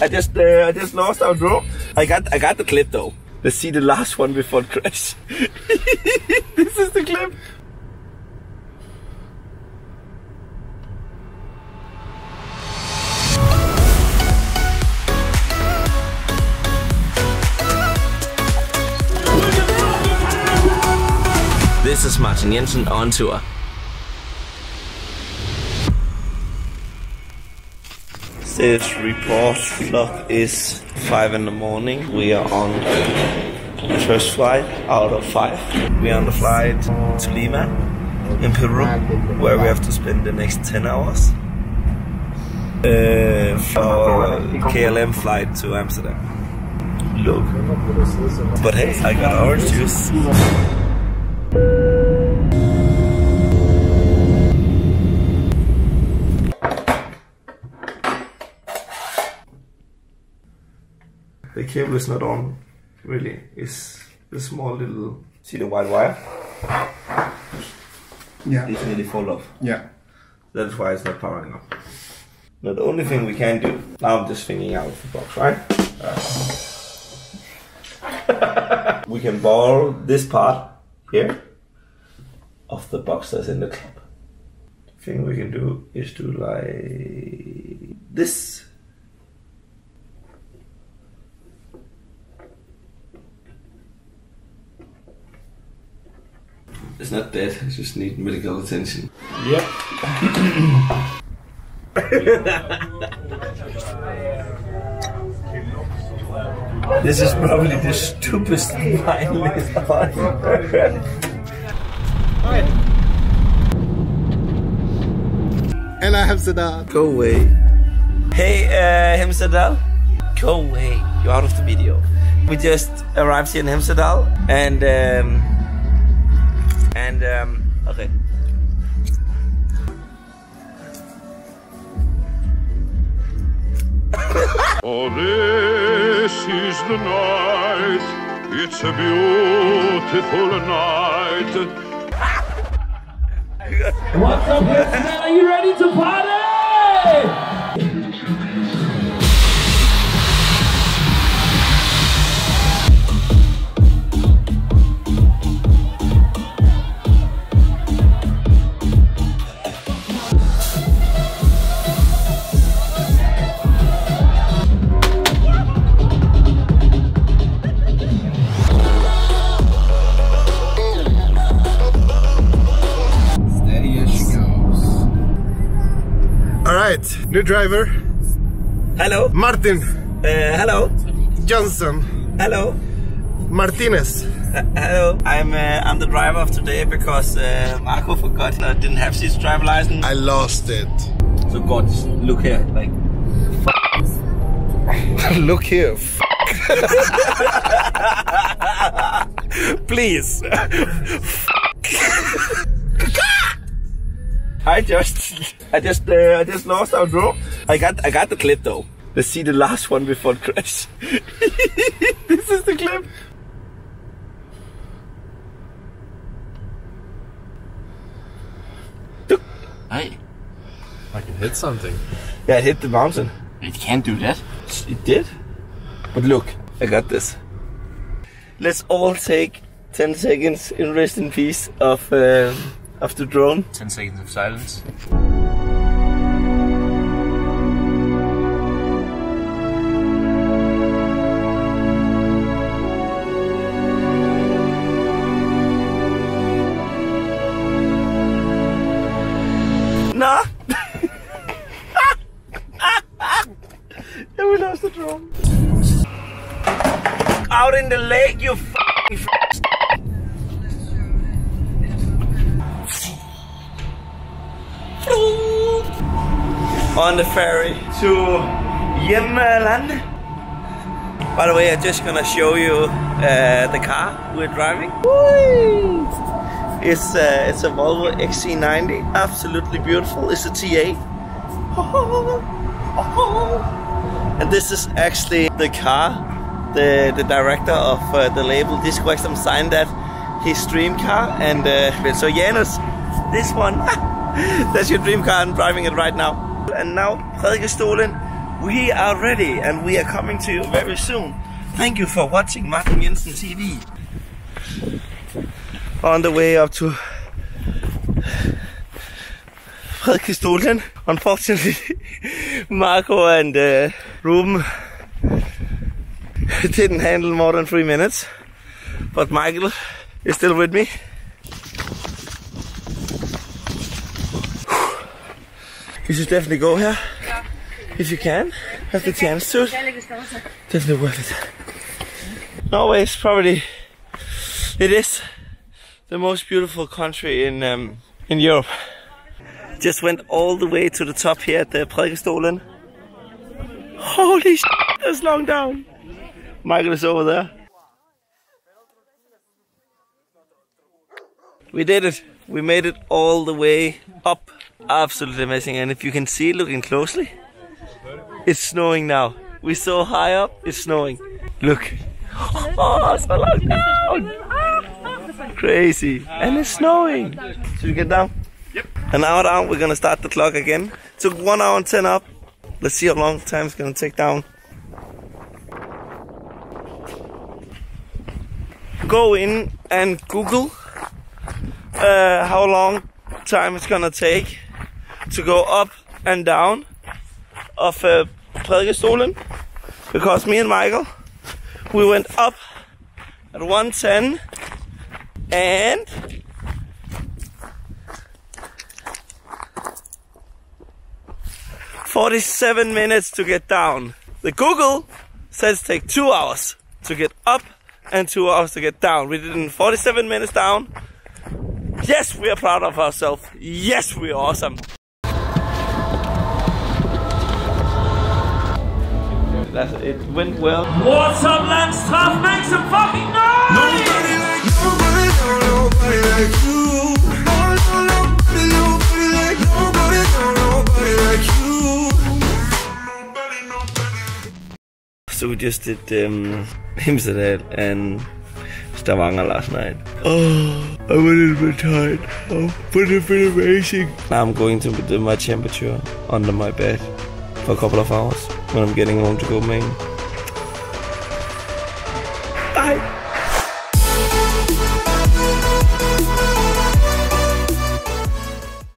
I just lost our drone. I got the clip though. Let's see the last one before it crash. This is the clip. This is Martin Jensen on tour. This report clock is 5 in the morning. We are on the first flight out of 5. We are on the flight to Lima in Peru, where we have to spend the next 10 hours for KLM flight to Amsterdam. Look. But hey, I got orange juice. The cable is not on, really. It's the small little... See the white wire? Yeah. It's nearly fall off. Yeah. That's why it's not powering up. Now the only thing we can do... Now I'm just thinking out of the box, right? We can borrow this part here of the box that's in the club. The thing we can do is do like this. It's not dead, I just need medical attention. Yep. This is probably the stupidest wine list I've ever heard. Hello, Hemsedal. Go away. Hey, Hemsedal. Go away. You're out of the video. We just arrived here in Hemsedal and okay. Oh, this is the night. It's a beautiful night. What's up, man? Are you ready to party? New driver. Hello. Martin. Hello. Johnson. Hello. Martinez. Hello. I'm the driver of today because Marco forgot I didn't have his driver license. I lost it. So God, look here, like. Look here. Please. I just lost our drone. I got the clip though. Let's see the last one before it crash. This is the clip. Hey, I can hit something. Yeah, it hit the mountain. It can't do that. It did. But look, I got this. Let's all take 10 seconds in rest in peace of the drone. 10 seconds of silence. Nah. Yeah, we lost the drone. Out in the lake, you f***ing on the ferry to Hjemland. By the way, I'm just gonna show you the car we're driving. Whee! It's a Volvo XC90, absolutely beautiful. It's a TA. And this is actually the car the director of the label Disco Extreme signed that his dream car. And so Janus, this one, that's your dream car. I'm driving it right now. And now Fredrik Stålen we are ready and we are coming to you very soon. Thank you for watching Martin Jensen TV. On the way up to Frederiksstolen. Unfortunately, Marco and Ruben didn't handle more than 3 minutes, but Michael is still with me. You should definitely go here, if you can, have the chance to. Definitely worth it. Norway is probably, it is the most beautiful country in Europe. Just went all the way to the top here at the Frederiksstolen. Holy shit, that's long down. Michael is over there. We did it. We made it all the way up. Absolutely amazing. And if you can see, looking closely, it's snowing now. We're so high up, it's snowing. Look. Oh, so long down. Crazy. And it's snowing. Should we get down? Yep. An hour down, we're gonna start the clock again. Took 1 hour and 10 up. Let's see how long time it's gonna take down. Go in and Google how long time it's gonna take to go up and down of Frederiksstolen. Because me and Michael, we went up at 1:10 and 47 minutes to get down. The Google says take 2 hours to get up and 2 hours to get down. We did it in 47 minutes down. Yes, we are proud of ourselves. Yes, we are awesome. It went well. What's up, Landstraff? Make some fucking noise! Nobody like you. Nobody like you. So we just did Himsedal and Stavanger last night. Oh, I'm a little bit tired. Oh, but it's been amazing. Now I'm going to do my temperature under my bed for a couple of hours when I'm getting home to Copenhagen. Bye.